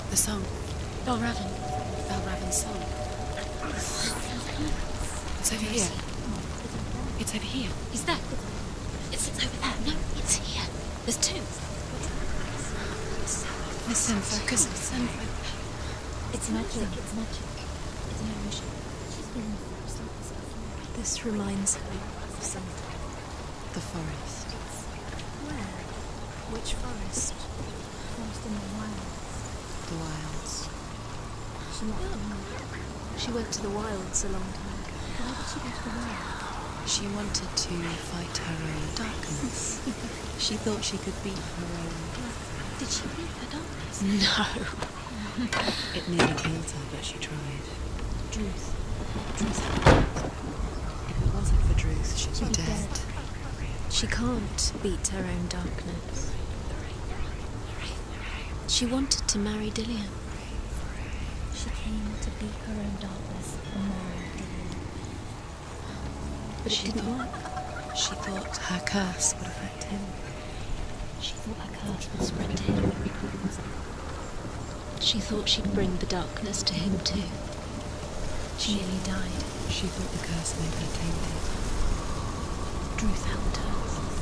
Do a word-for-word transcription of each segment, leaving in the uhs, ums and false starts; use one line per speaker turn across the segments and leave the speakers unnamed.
The song. Balraven. Balraven's song. It's over here. It's over here.
Is that? It's over there. No, it's here. There's two.
Listen, focus, listen.
It's magic. It's magic. It's an illusion. She's been in the forest like this before. This reminds her of something.
The forest.
Where? Which forest? Forest in the wilds.
The wilds.
She not oh. She went to the wilds a long time ago. Why did she go to the wilds?
She wanted to fight her own darkness. She thought she could beat her own...
Did she beat her darkness?
No. It nearly killed her, but she tried.
Druth.
Druth. If it wasn't for Druth, she'd, she'd be dead. dead.
She can't beat her own darkness. She wanted to marry Dillion. She came to beat her own darkness and marry Dillion. But it
she
didn't
thought,
work.
She thought her curse would affect him.
She thought her curse would spread to him. She thought she'd bring the darkness to him too. She nearly died.
She thought the curse made her tainted.
Druth helped her.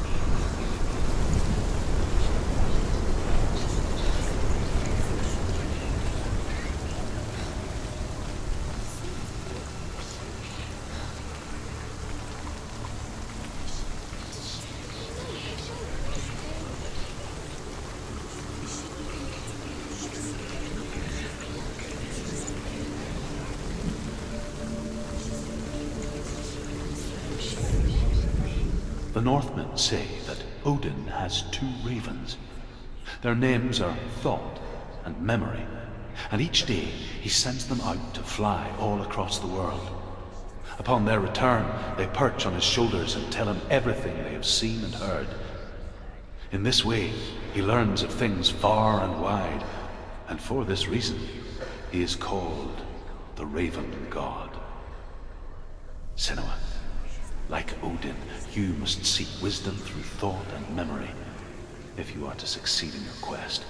The Northmen say that Odin has two ravens. Their names are Thought and Memory, and each day he sends them out to fly all across the world. Upon their return, they perch on his shoulders and tell him everything they have seen and heard. In this way, he learns of things far and wide, and for this reason, he is called the Raven God. Senua, like Odin, you must seek wisdom through thought and memory if you are to succeed in your quest.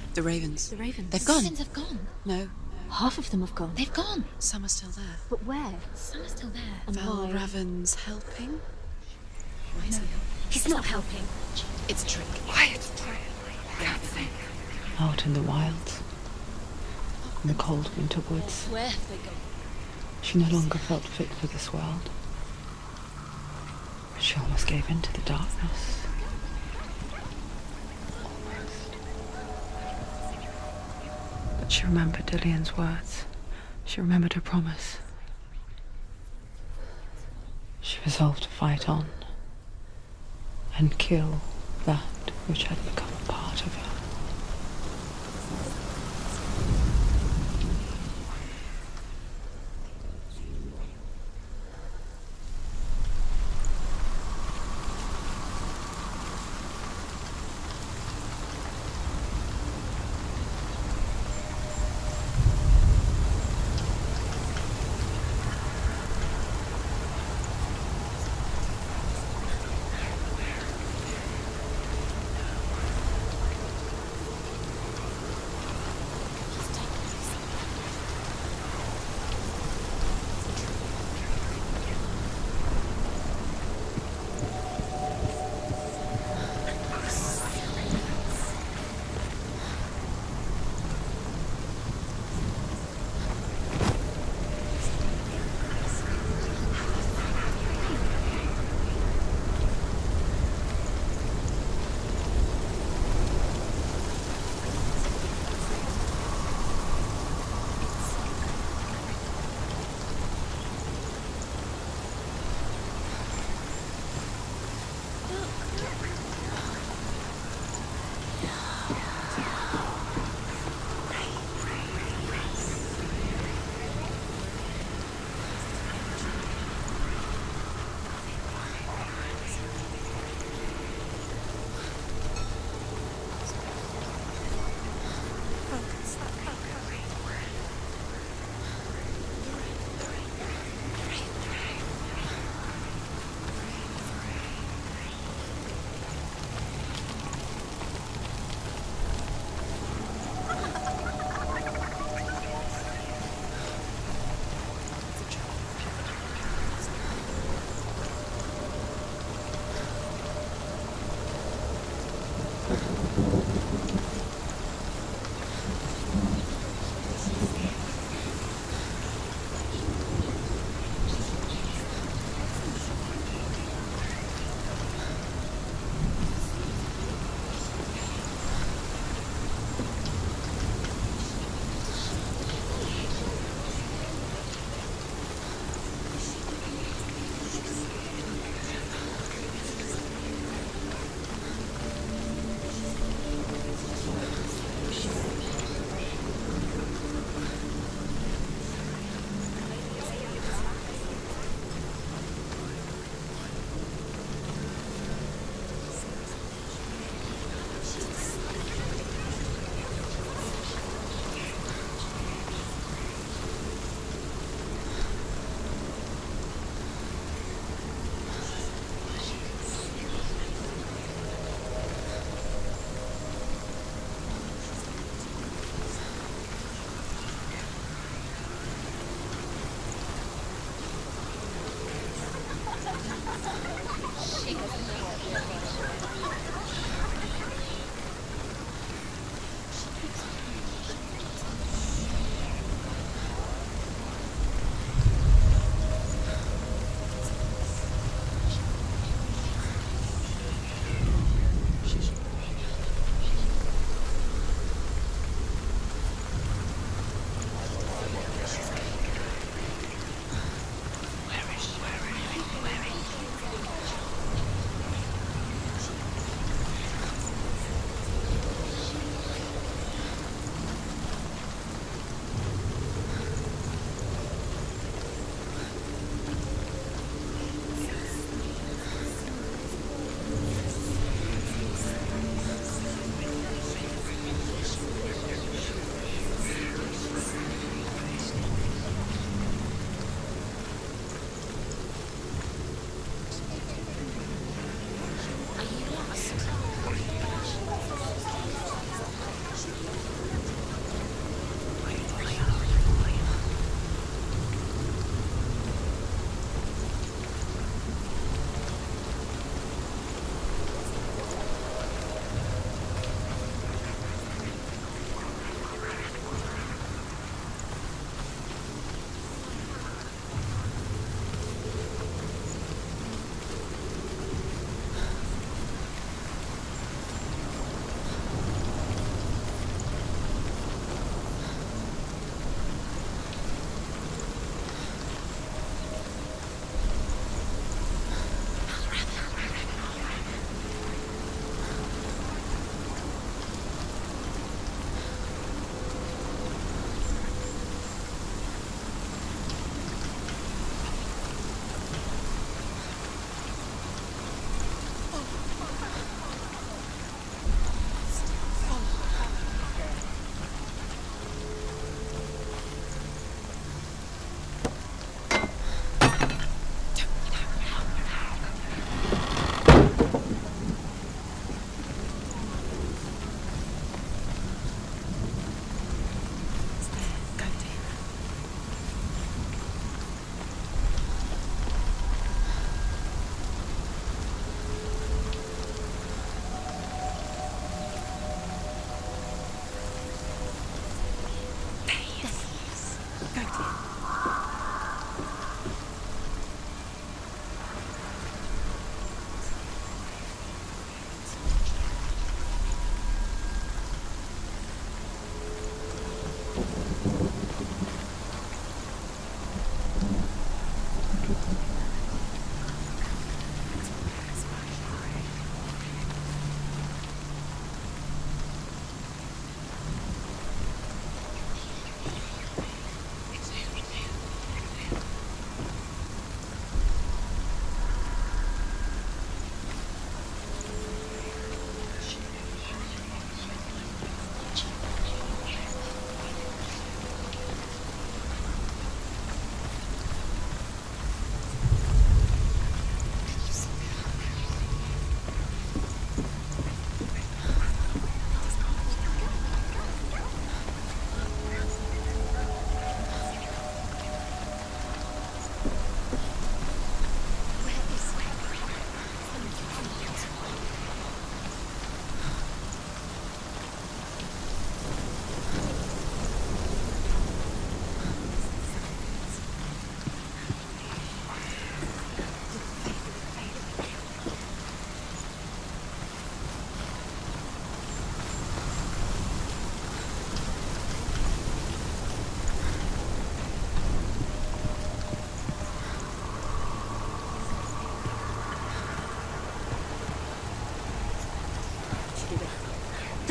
The ravens.
The ravens.
They've
the
gone.
ravens have gone.
No,
Half of them have gone. They've gone.
some are still there.
But where? Some are still there. And
Val
why?
Raven's helping? Why is
No,
he?
he's not helping.
It's a trick.
Quiet. I can't think. Out in the wilds, in the cold winter woods,
Where have they gone?
she no longer felt fit for this world. She almost gave in to the darkness. Almost. But she remembered Dillian's words. She remembered her promise. She resolved to fight on and kill that which had become a part of her.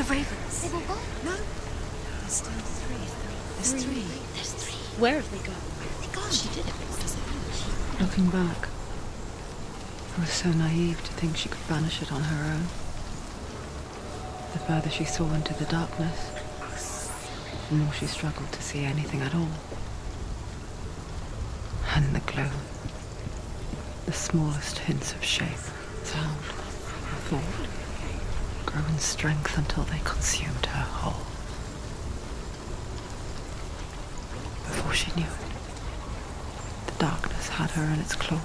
ravens. They've all gone.
No. There's still three. There's three. three.
There's three.
Where have they gone?
Where have they gone?
She did it. What does it mean?
Looking back, I was so naive to think she could banish it on her own. The further she saw into the darkness, the more she struggled to see anything at all. And in the gloom, the smallest hints of shape, sound, or thought grew in strength until they consumed her whole. Before she knew it, the darkness had her in its claws.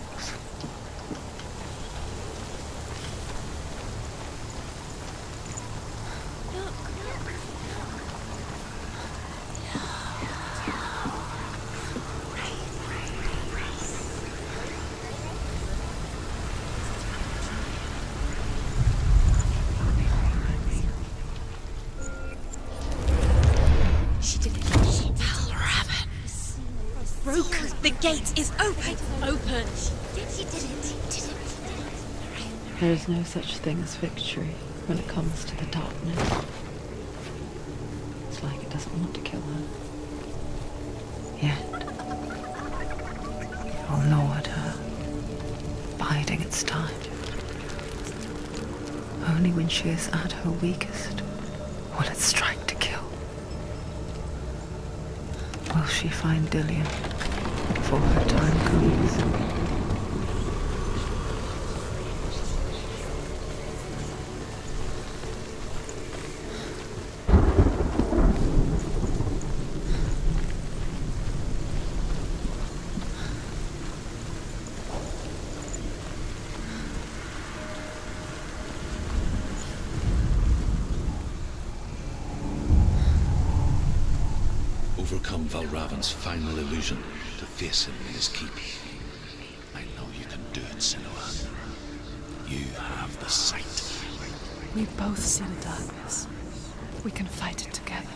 The gate is open! Open! She did it! She did it!
There is no such thing as victory when it comes to the darkness. It's like it doesn't want to kill her. Yet, it will gnaw at her, biding its time. Only when she is at her weakest will it strike to kill. Will she find Dillion before her time comes?
Overcome Valravn's final illusion to face him in his keep. I know you can do it, Senua. You have the sight.
We both see the darkness. We can fight it together.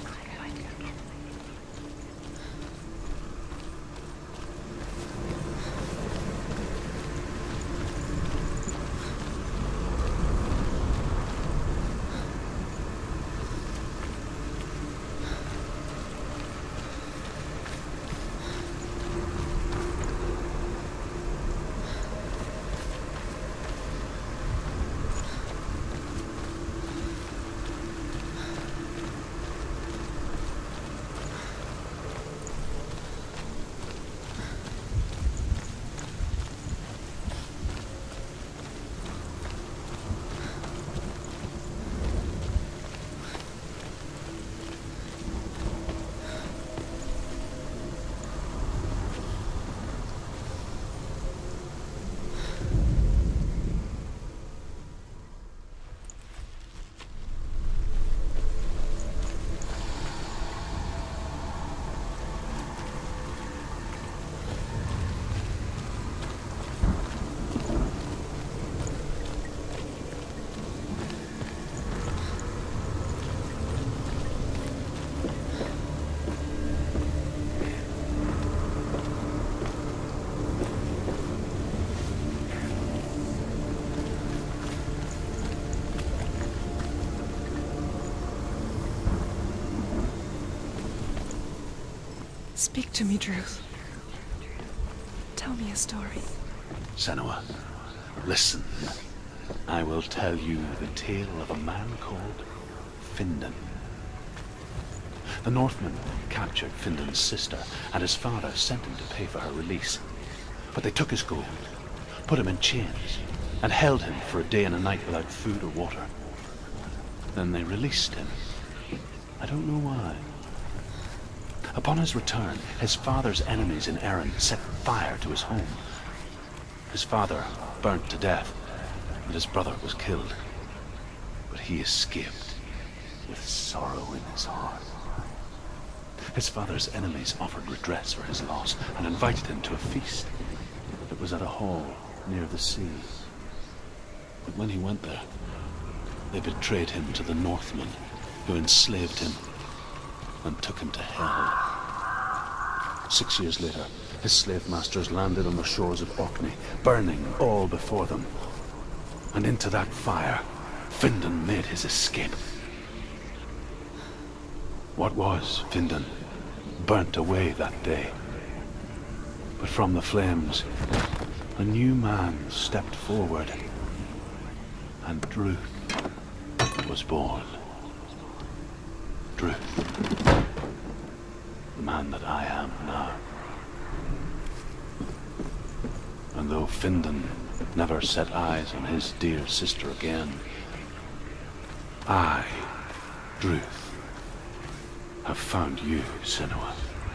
Speak to me, Druth. Tell me a story.
Senua, listen. I will tell you the tale of a man called Findan. The Northmen captured Findan's sister, and his father sent him to pay for her release. But they took his gold, put him in chains, and held him for a day and a night without food or water. Then they released him. I don't know why. Upon his return, his father's enemies in Erin set fire to his home. His father burnt to death, and his brother was killed. But he escaped with sorrow in his heart. His father's enemies offered redress for his loss and invited him to a feast. It was at a hall near the sea. But when he went there, they betrayed him to the Northmen, who enslaved him and took him to hell. Six years later, his slave masters landed on the shores of Orkney, burning all before them. And into that fire, Findan made his escape. What was Findan burnt away that day. But from the flames, a new man stepped forward, and Druth was born. Druth, the man that I am now. And though Findan never set eyes on his dear sister again, I, Druth, have found you, Senua.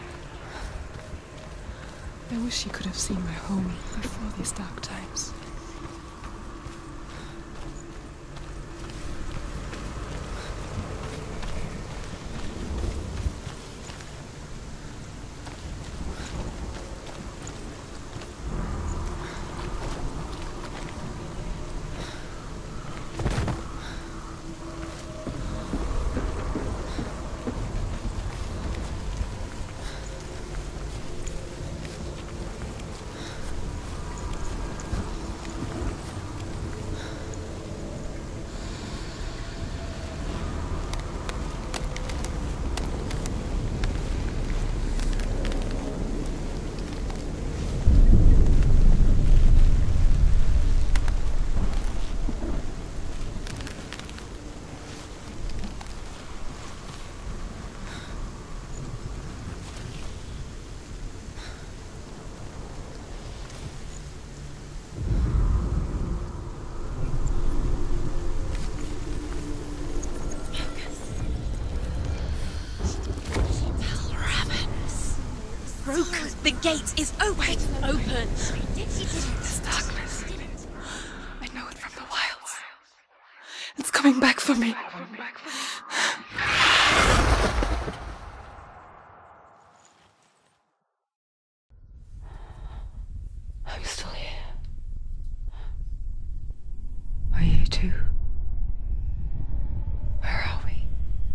I wish you could have seen my home before these dark times.
The gate is open! Open!
This darkness. I know it from the wilds. It's coming back for me.
I'm still here. Are you too? Where are we?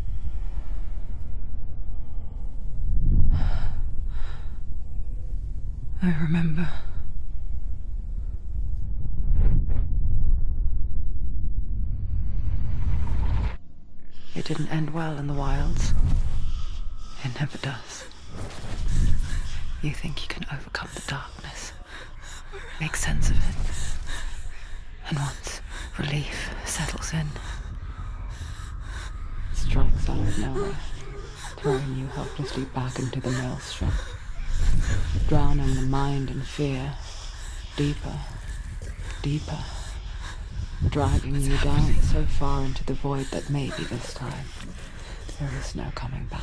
I remember. It didn't end well in the wilds. It never does. You think you can overcome the darkness, make sense of it, and once relief settles in, it strikes out of nowhere, throwing you helplessly back into the maelstrom, drowning the mind in fear, deeper, deeper, dragging you down so far into the void that maybe this time there is no coming back.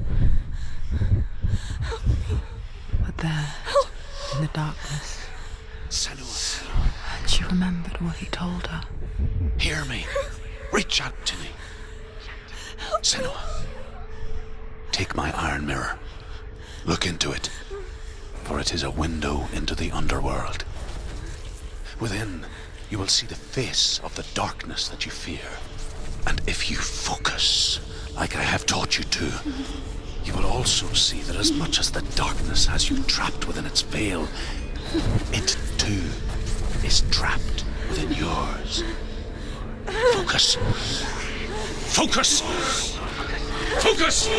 But there, in the darkness,
Senua,
and she remembered what he told her.
hear me. Reach out to me. Senua, take my iron mirror. Look into it, for it is a window into the underworld. Within, you will see the face of the darkness that you fear. And if you focus, like I have taught you to, you will also see that as much as the darkness has you trapped within its veil, it too is trapped within yours. Focus. Focus! Focus!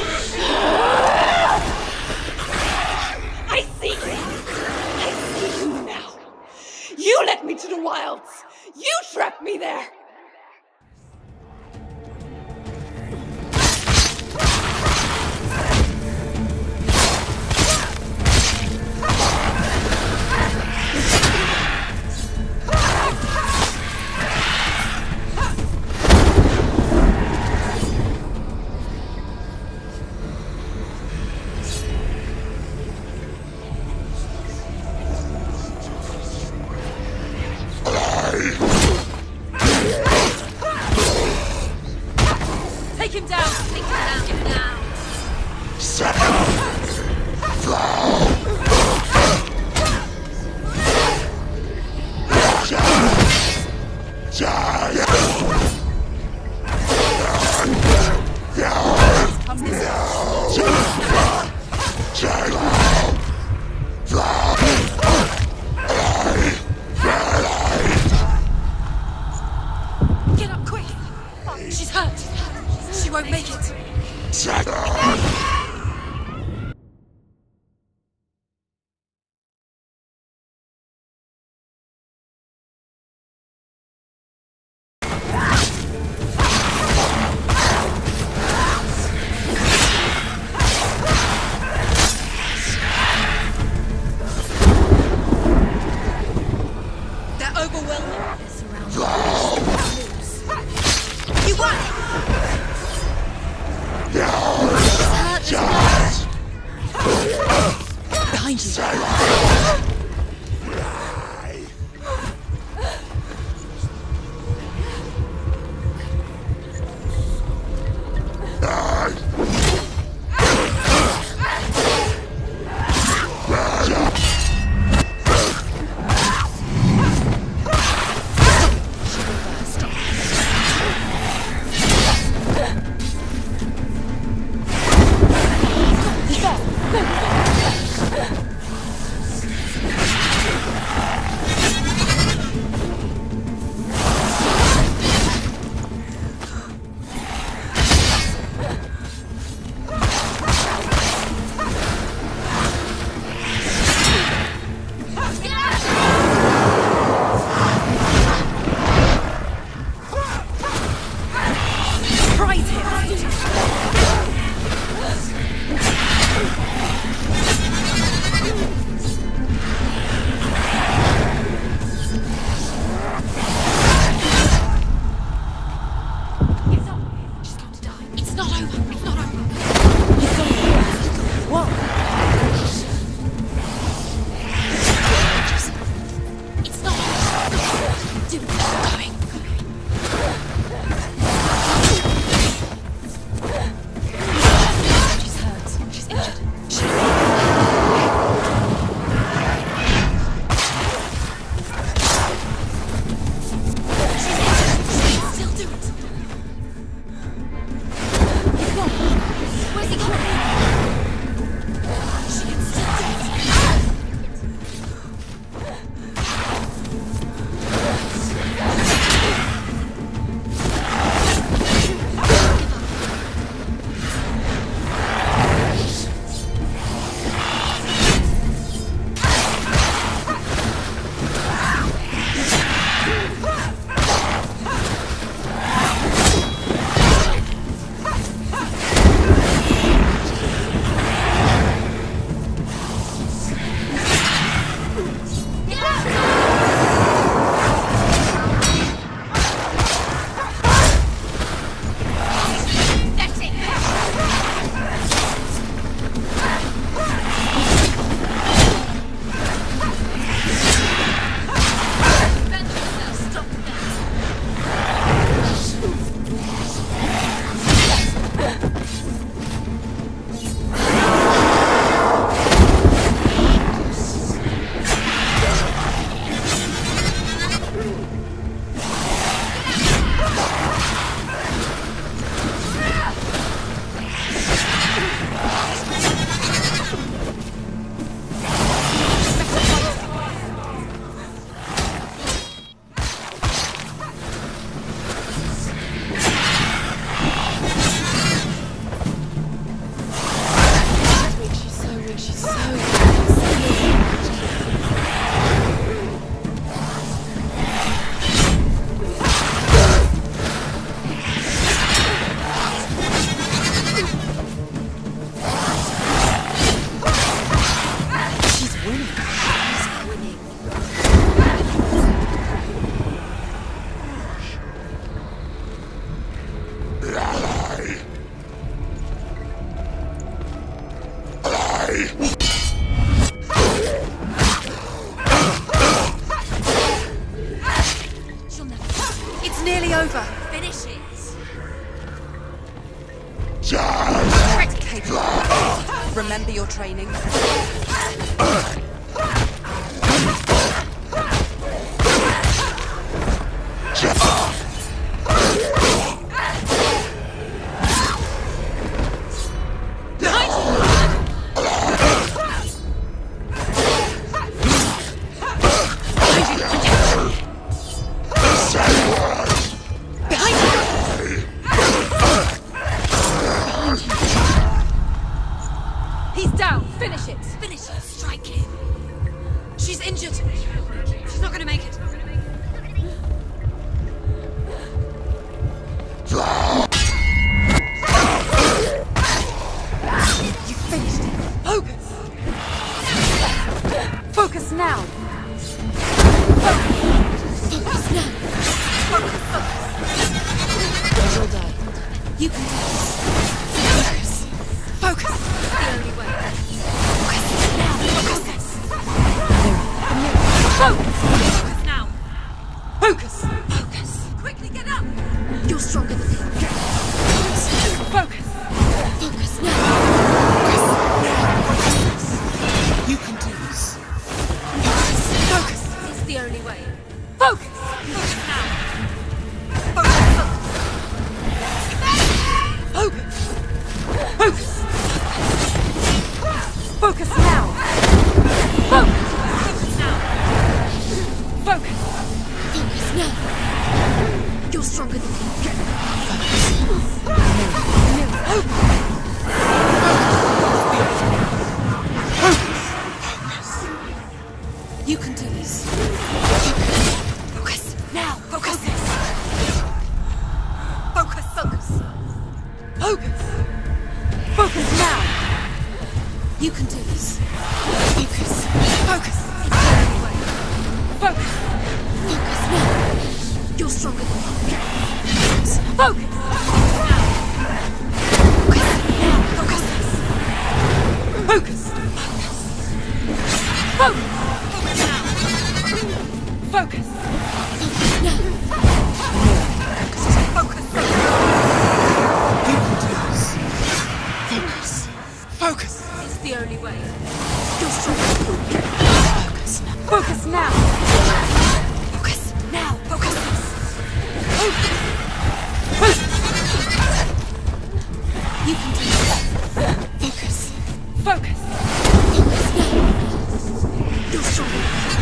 I see you! I see you now! You led me to the wilds! You trapped me there!
behind you.
nearly over.
Finish it.
Capable. Remember your training.
He's down. Finish it. Finish it. Strike him.
She's injured. She's not going to make it. You finished it. Focus. Focus now. Focus, focus now. Focus, focus. You'll die. You can do this. Focus. Focus. The only way. Focus now. Focus. Focus now! Focus! Focus now! Focus!
Focus now! You're stronger than me. You can do this. Focus! Now! Focus!
Focus! Focus! Focus! Focus now!
You can do this.
Focus! Focus! Focus!
Focus now! You're stronger than me.
Focus!
Focus now! Focus!
Focus! Focus! Focus!
Focus now!
Focus!
Focus. Focus.
It's the only way. You're stronger.
Focus.
Focus now!
Focus now! Focus! You can do this.
Focus.
Focus!
Focus now! You're stronger.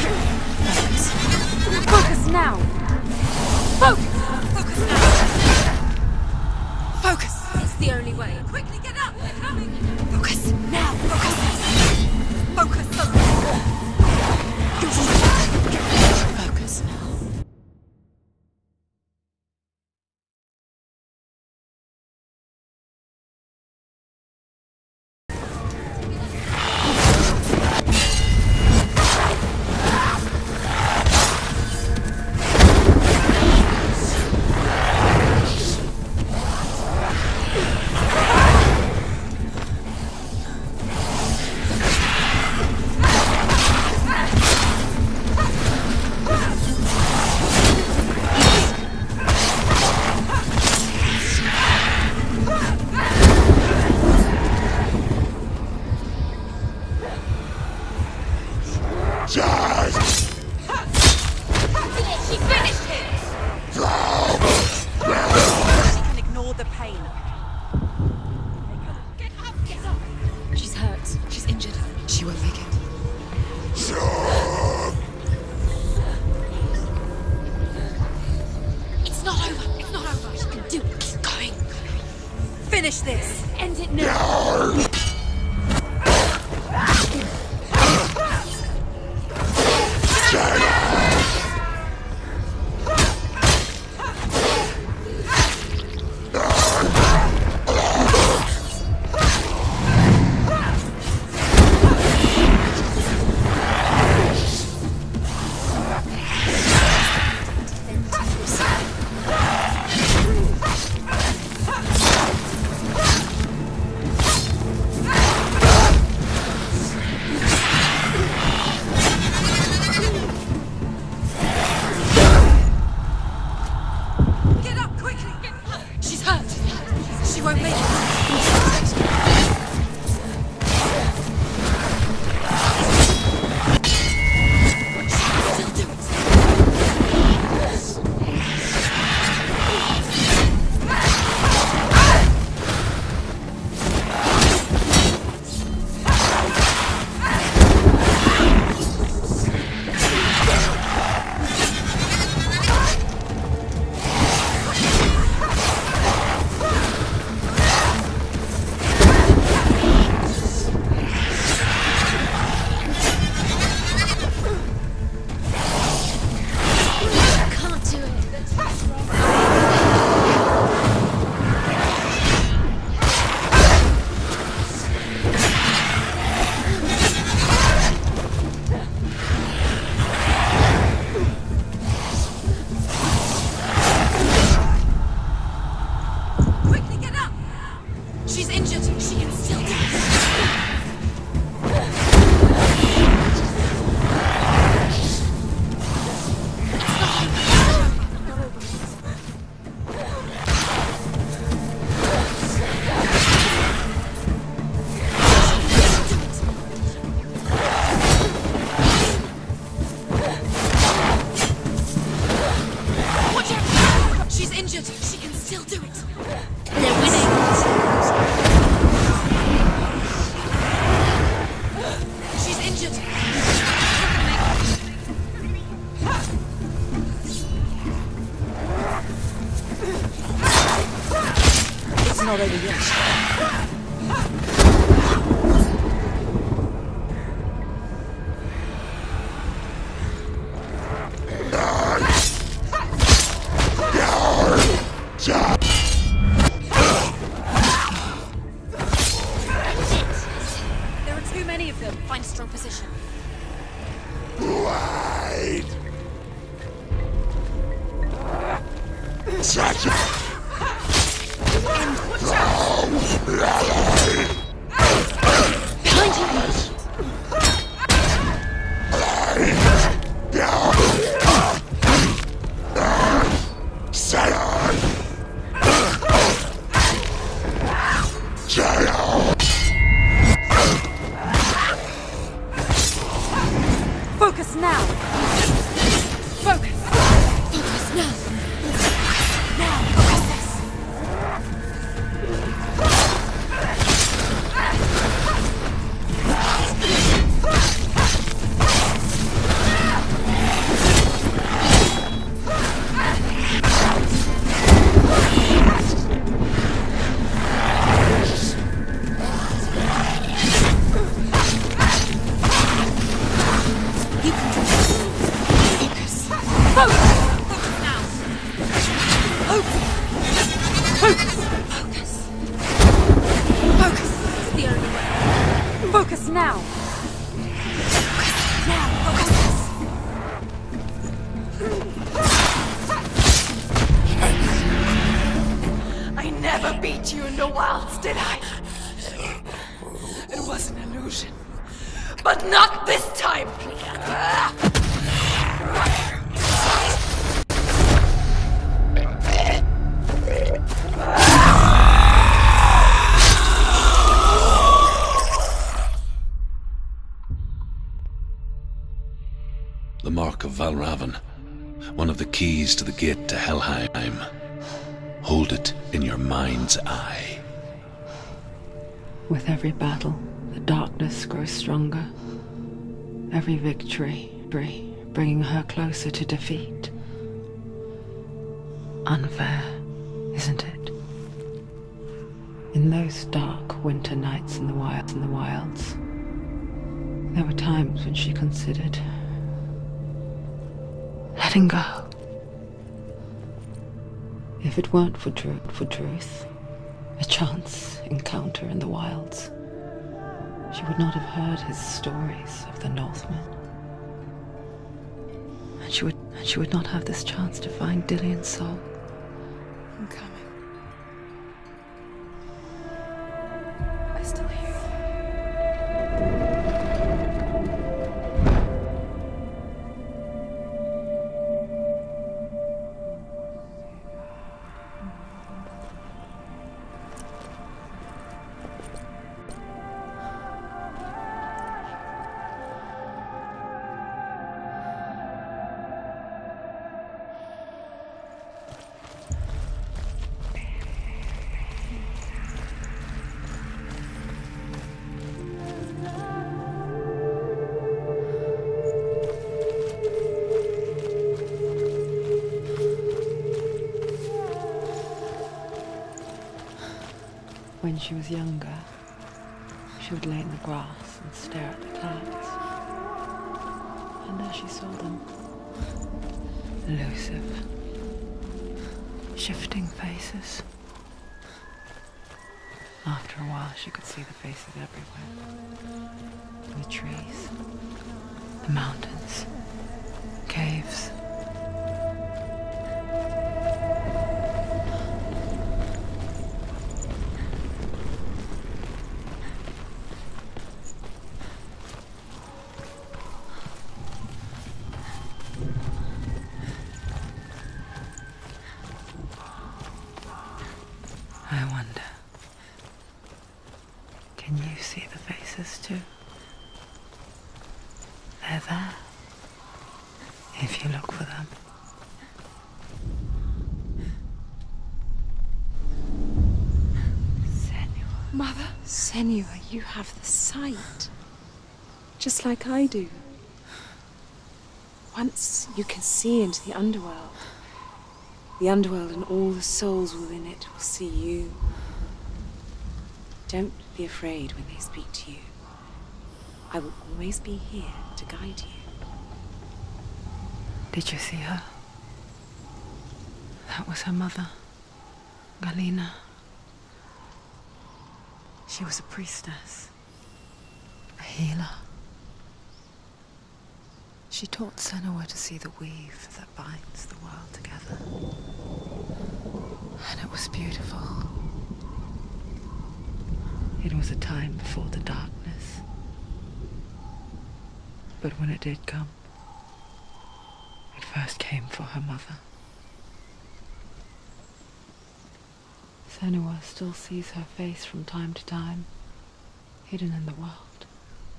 Focus now! Focus!
Focus now!
Focus.
It's the only way.
Quickly get up! They're coming!
Focus now! Focus!
Focus! Focus!
You're stronger.
Focus now.
She finished him! She can ignore the pain. Get up! Get up!
She's hurt. She's injured.
She won't make it.
It's not over. It's not over. She can do it. Keep going.
Finish this!
End it now.
not over yet.
There are too many of them. Find a strong position.
Focus now! Focus!
Focus now! Now! Focus this!
Focus now!
Now! Focus this!
I never beat you in the wilds, did I? It was an illusion. But not this time!
The Mark of Valravn, one of the keys to the gate to Helheim. Hold it in your mind's eye.
With every battle, the darkness grows stronger. Every victory, bringing her closer to defeat. Unfair, isn't it? In those dark winter nights in the wilds, in the wilds, there were times when she considered letting go. If it weren't for truth, for truth, a chance encounter in the wilds, she would not have heard his stories of the Northmen. And she would, and she would not have this chance to find Dillion's soul.
I'm coming. I still hear you.
When she was younger, she would lay in the grass and stare at the clouds. And there she saw them. Elusive, shifting faces. After a while, she could see the faces everywhere. The trees, the mountains, caves. I wonder, can you see the faces too? They're there, if you look for them. Senua.
Mother? Senua, you have the sight. Just like I do. Once you can see into the underworld. The underworld and all the souls within it will see you.
Don't be afraid when they speak to you. I will always be here to guide you.
Did you see her? That was her mother, Galena. She was a priestess, a healer. She taught Senua to see the weave that binds the world together. And it was beautiful. It was a time before the darkness. But when it did come, it first came for her mother. Senua still sees her face from time to time, hidden in the world.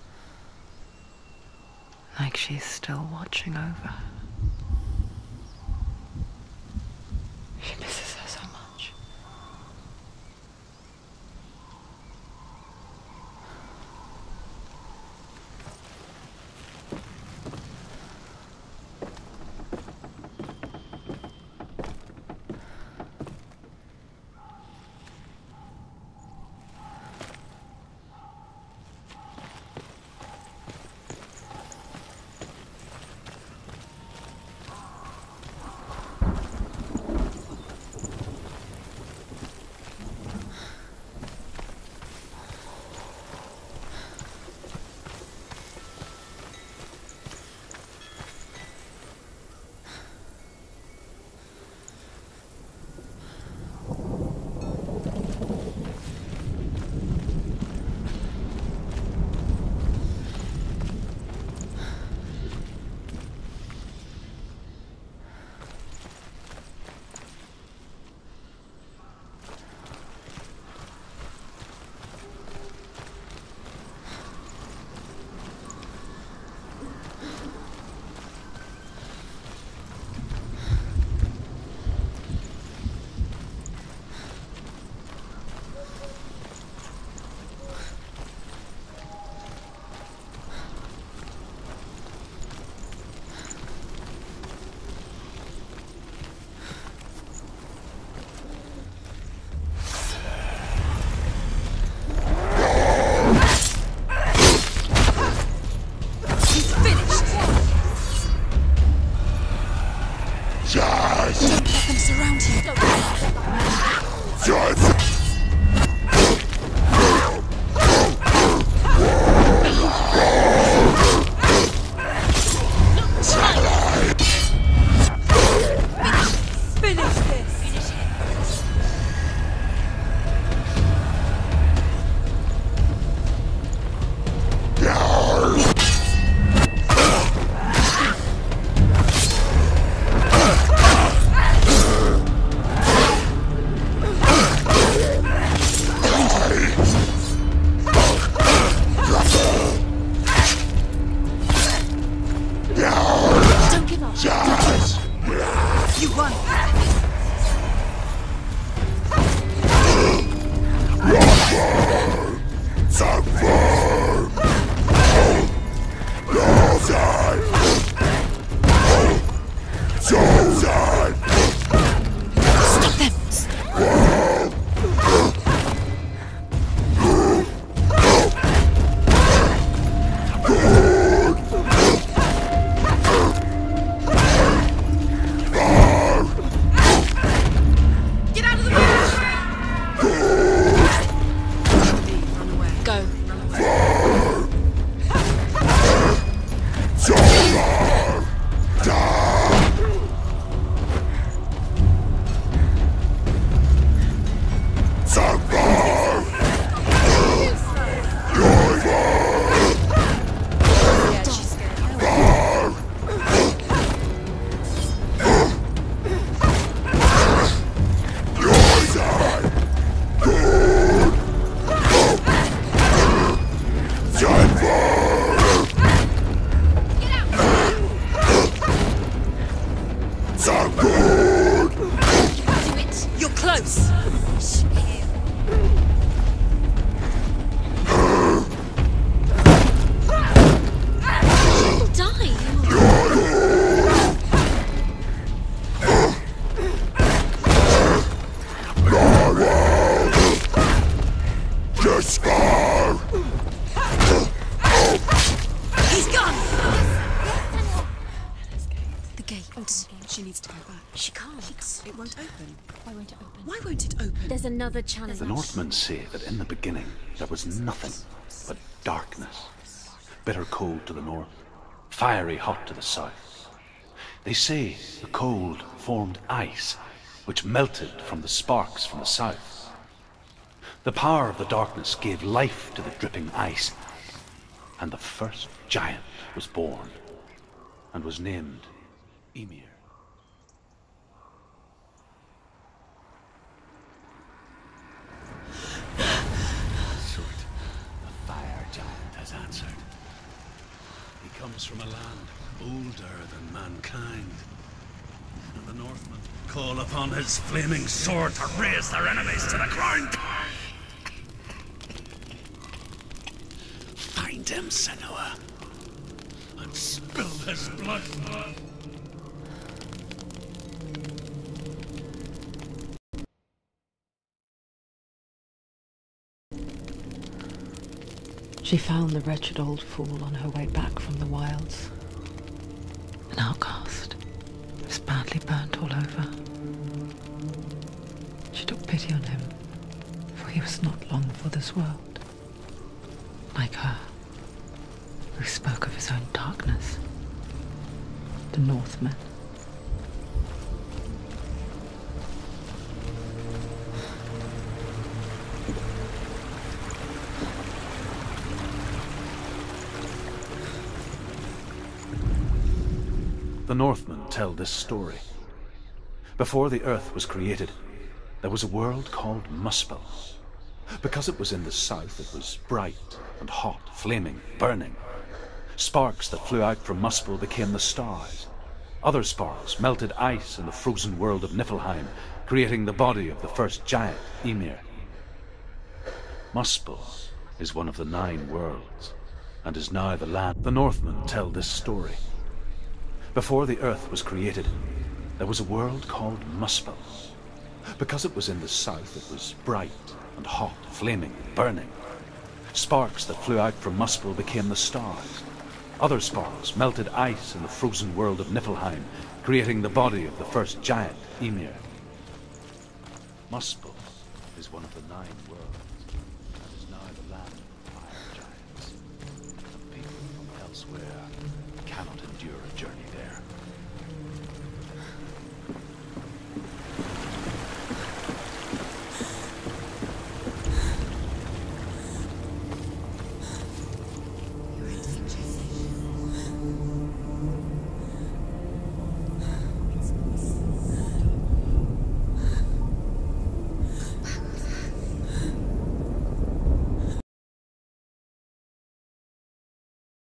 Like she's still watching over her. She misses her so much.
can't. She needs to go back.
She can't.
It won't open.
Why won't it open?
Why won't it open?
There's another challenge.
The Northmen say that in the beginning there was nothing but darkness. Bitter cold to the north, fiery hot to the south. They say the cold formed ice, which melted from the sparks from the south. The power of the darkness gave life to the dripping ice, and the first giant was born, and was named Ymir.
Surt, the fire giant has answered. He comes from a land older than mankind, and the Northmen call upon his flaming sword to raze their enemies to the ground. Find him, Senua, and spill his blood.
She found the wretched old fool on her way back from the wilds. An outcast, was badly burnt all over. She took pity on him, for he was not long for this world. Like her, who spoke of his own darkness. The Northmen.
The Northmen tell this story. Before the earth was created, there was a world called Muspel. Because it was in the south, it was bright and hot, flaming, burning. Sparks that flew out from Muspel became the stars. Other sparks melted ice in the frozen world of Niflheim, creating the body of the first giant, Ymir. Muspel is one of the nine worlds, and is now the land. The Northmen tell this story. Before the earth was created, there was a world called Muspel. Because it was in the south, it was bright and hot, flaming, burning. Sparks that flew out from Muspel became the stars. Other sparks melted ice in the frozen world of Niflheim, creating the body of the first giant, Ymir. Muspel is one of the nine worlds, and is now the land of fire giants. And people from elsewhere cannot endure a journey there.